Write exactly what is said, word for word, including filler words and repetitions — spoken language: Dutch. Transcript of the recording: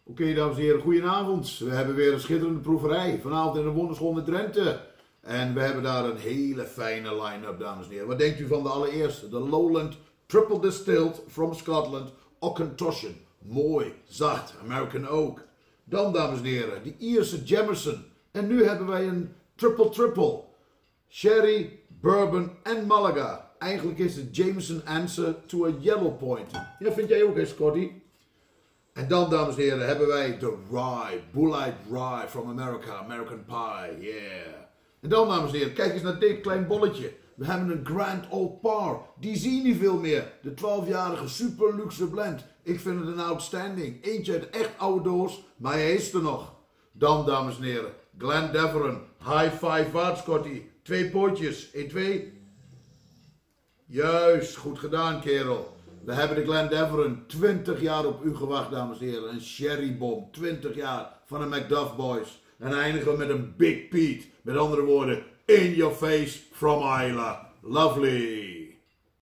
Oké, okay, dames en heren, goedenavond. We hebben weer een schitterende proeverij. Vanavond in de Wonderschool in Drenthe. En we hebben daar een hele fijne line-up, dames en heren. Wat denkt u van de allereerste? De Lowland Triple Distilled from Scotland Auchentoshan. Mooi, zacht, American Oak. Dan, dames en heren, de Ierse Jameson. En nu hebben wij een Triple Triple. Sherry, Bourbon en Malaga. Eigenlijk is het Jameson answer to a Yellow Point. Ja, vind jij ook, hè, Scotty? En dan, dames en heren, hebben wij de Rye, Bullite Rye from America, American Pie, yeah. En dan, dames en heren, kijk eens naar dit klein bolletje. We hebben een Grand Old Par, die zie je niet veel meer. De twaalfjarige super luxe blend. Ik vind het een outstanding. Eentje uit echt oude doos, maar hij is er nog. Dan, dames en heren, Glendaveron, High Five Watt, Scotty. Twee pootjes, één, twee. Juist, goed gedaan, kerel. We hebben de Glendaveron, twintig jaar op u gewacht, dames en heren. Een sherrybom, twintig jaar van de Macduff Boys. En eindigen we met een Big Pete. Met andere woorden, in your face from Isla. Lovely.